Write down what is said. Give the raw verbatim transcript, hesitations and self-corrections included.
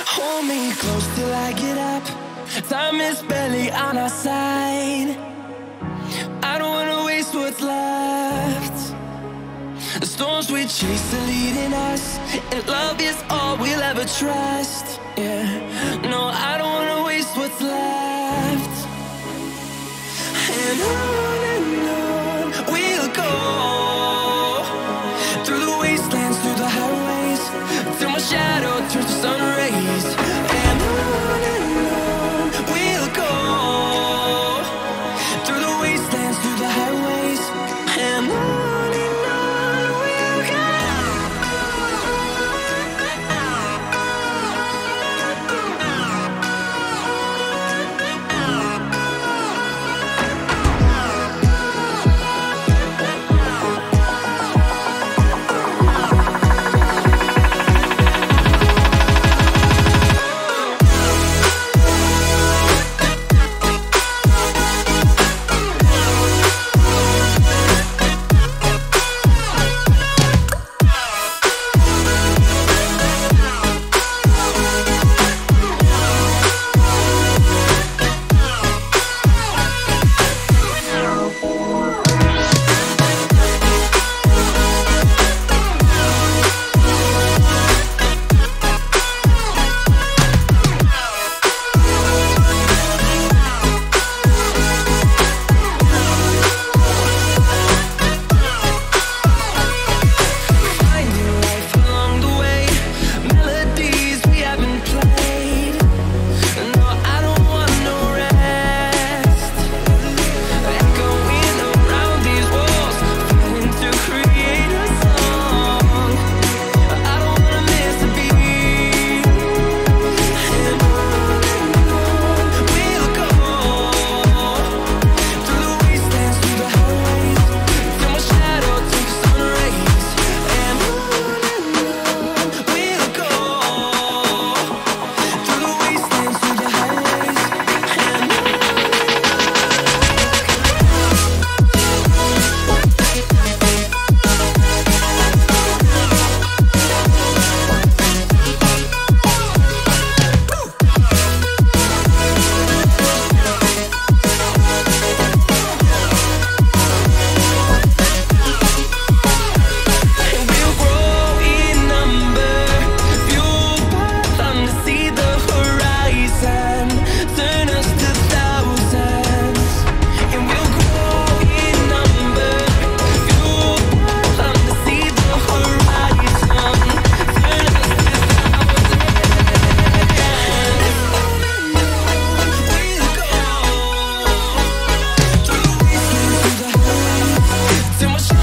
Hold me close till I get up. Time is barely on our side. I don't wanna waste what's left. The storms we chase are leading us, and love is all we'll ever trust. Yeah, no, I don't wanna waste what's left. And on and on we'll go, through the wastelands, through the highways, till my shadow turns to sun rays. And on and on we'll go, through the wastelands, through the highways, and on and on we'll go. Too much